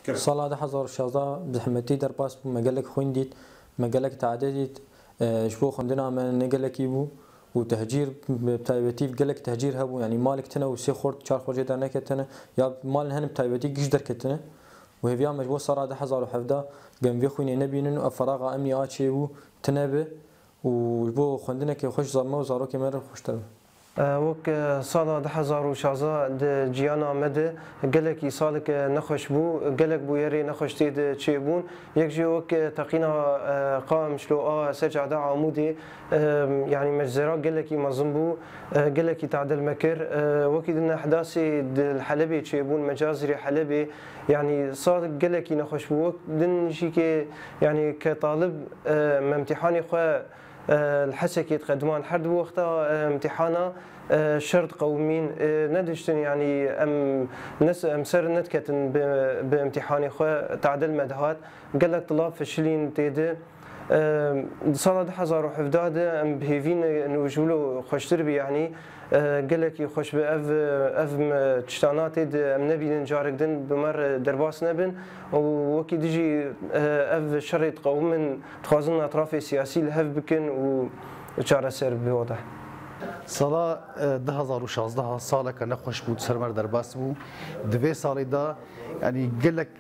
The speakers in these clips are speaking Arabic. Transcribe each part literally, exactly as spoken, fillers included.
سال ده هزار و شازده بزحمتی در باس بو مجلك خوندید مجلك تعددید شبو خندنا من نجلكي بو وتهجير بتايبتي قالك تهجير هبو يعني مالك تنا وسي خورد چار خورجه در نكتنا يا مال هن بتايبتي جيش در كتنا وهي مجبور صار ده هزار و حفده قام في خويني نبينن افراغ امني اتشي بو تنبه وبو خندنا كي خوش زما وزارو كمر خوشتر وك سال ده هزار و شازده د جیانا مده گلکی سالک نخوش بو گلک بو یری نخوش تید چی بون یک جی وک تقینا قام شلو آ سجاده عمودی يعني مجزرة گلکی مزن بو گلکی تعدل مكر وكي دنا احداثي الحلبي چی بون مجازري حلبي يعني صار گلکی نخوش بو دن شي يعني كطالب امتحاني خو الحسكي تقدمان حرد وقتها امتحانا شرط قومين ندشتن يعني ام نس ام سر نتكتن بامتحاني خو تعدل مدهات قال لك طلاب فشلين تيده صار هزار وحفداد ام بهيفين نوجولو خوشتر بي يعني قال لك خوش باف اف تشتانات ام نبي نجارك دن بمر درباس نبن وكي ديجي اف شريط قوم من تخازن اطراف سياسي الهف بكن وجار سر بوضح سالا ده هزار و شازده ساله که نخوش بود سرمر درباس بو دوی سالی دا يعني قال لك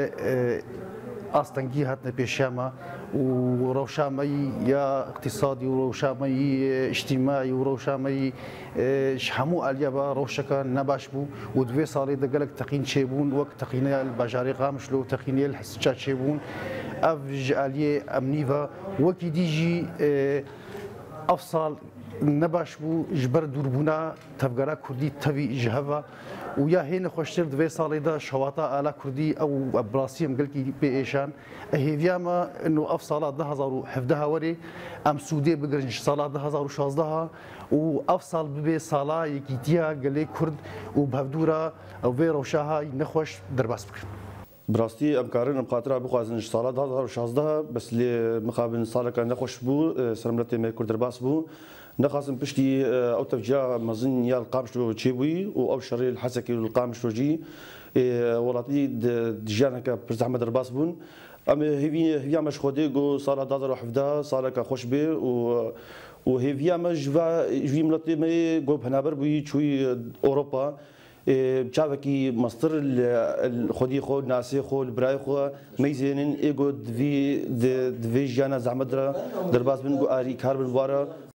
أستنجي هاتنا بيشامة وروشامي يا اقتصادي وروشامي اجتماعي وروشامي شحمو اليابا روشكا نباش بو ودوي صاري ده قالك تقين شيبون وقت تقيني البجاري قامشلو تقيني الحسجات شيبون افج اليه امنيفا وكي ديجي افصل نباش بو جبر دوربونا تفقرا كردي تبي جهفا ويا هنا خوشتر دوي صالي دا شواطا آلا كردي او براسيم قلقي بإيشان هيفياما انه اف صالة ده هزار وحفدها وري ام سودي بقرنج صالة ده هزار وشازدها و اف صال ببي صالة يكيتيها قلي كرد وبهفدورا او في روشاها نخوش درباس بكر براستي امكارن ام خاطر بخوازن صالة ده هزار وشازدها بس اللي مقابل صالة كان نخوش بو سرملتي ما كرد درباس بو نخاسم بشتي او تفجير مزن يا القامشلو تشيبوي او شري الحسكي القامشلو جي ولاتي دجانك برز احمد الباس بون ام هيفي هيفيا مش خودي جو صار دادر وحفدا صار كخوش بي و وهيفيا مش فا جوي ملتي مي جو بنابر بي شوي اوروبا بچاوكي مصدر الخودي خو ناسي خو البراي خو ميزينن ايجو دفي دفي جانا زعمدرا درباس بن جو اري كاربن وارا